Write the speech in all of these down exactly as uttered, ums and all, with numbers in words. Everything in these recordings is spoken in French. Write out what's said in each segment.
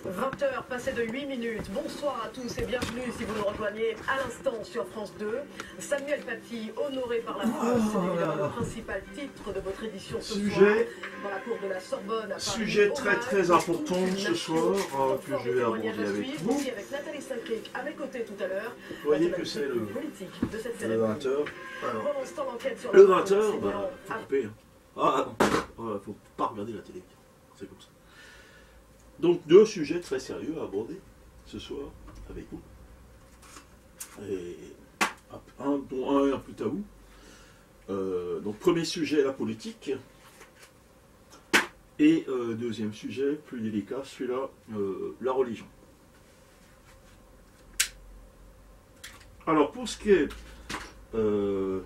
vingt heures passées de huit minutes. Bonsoir à tous et bienvenue si vous nous rejoignez à l'instant sur France deux. Samuel Paty, honoré par la France, c'est évidemment le principal titre de votre édition ce sujet, soir dans la cour de la Sorbonne à Paris. Sujet très très important ce soir euh, que je vais aborder avec vous. Ici avec Nathalie Saint-Cric à mes côtés tout à l'heure. Vous voyez que c'est le, politique de cette le vingt heures. Le vingt heures, bah, faut couper. Ah non, ouais, faut pas regarder la télé. C'est comme ça. Donc deux sujets très sérieux à aborder ce soir avec vous. Et un dont un est un peu tabou. Euh, donc premier sujet, la politique. Et euh, deuxième sujet, plus délicat, celui-là, euh, la religion. Alors pour ce qui est euh,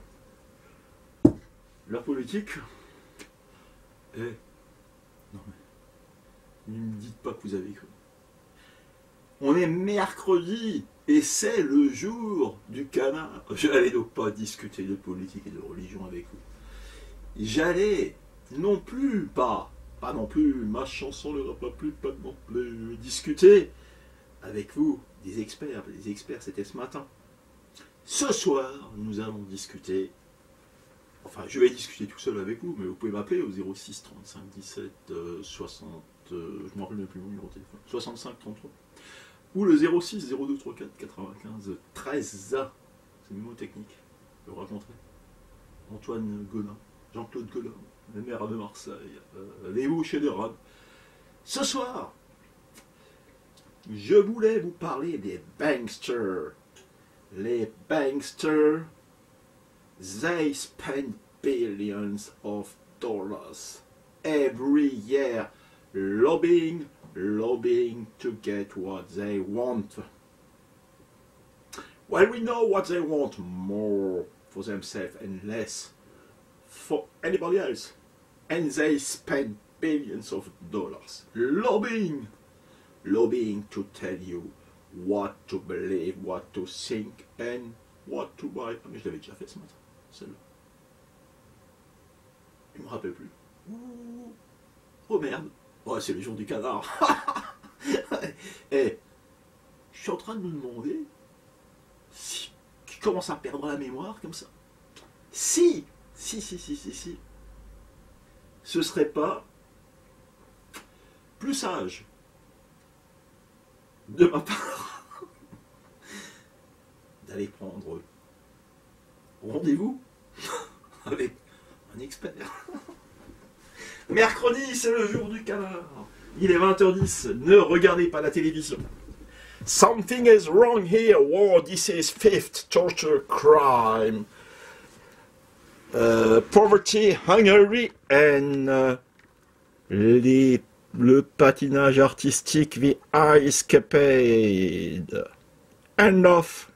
la politique, eh, non mais, ne me dites pas que vous avez cru. On est mercredi et c'est le jour du canard. J'allais donc pas discuter de politique et de religion avec vous. J'allais non plus pas, pas non plus, ma chanson n'aura pas plus, pas non plus, discuter avec vous des experts. Les experts c'était ce matin. Ce soir, nous allons discuter. Enfin, je vais discuter tout seul avec vous, mais vous pouvez m'appeler au zéro six trente-cinq dix-sept euh, soixante, euh, je ne me rappelle même plus mon numéro de téléphone, soixante-cinq trente-trois, ou le zéro six zéro deux trente-quatre quatre-vingt-quinze treize. C'est mnémotechnique, je vous raconterai. Antoine Godin, Jean-Claude Godin, le maire de Marseille, euh, les bouchers de Rome. Ce soir, je voulais vous parler des banksters. Les banksters, they spend billions of dollars every year lobbying, lobbying to get what they want. Well, we know what they want, more for themselves and less for anybody else. And they spend billions of dollars lobbying, lobbying to tell you what to believe, what to think, and what to buy. Ah, mais je l'avais déjà fait ce matin, celle-là. Je ne me rappelle plus. Ouh. Oh merde. Oh, c'est le jour du canard. Et je suis en train de me demander si je commence à perdre la mémoire comme ça. Si, si, si, si, si, si, ce serait pas plus sage de ma part d'aller prendre rendez-vous avec un expert. Mercredi, c'est le jour du canard. Il est vingt heures dix. Ne regardez pas la télévision. Something is wrong here. War, this is fifth torture crime. Uh, poverty, Hungary, and uh, les le patinage artistique, the ice capade. End of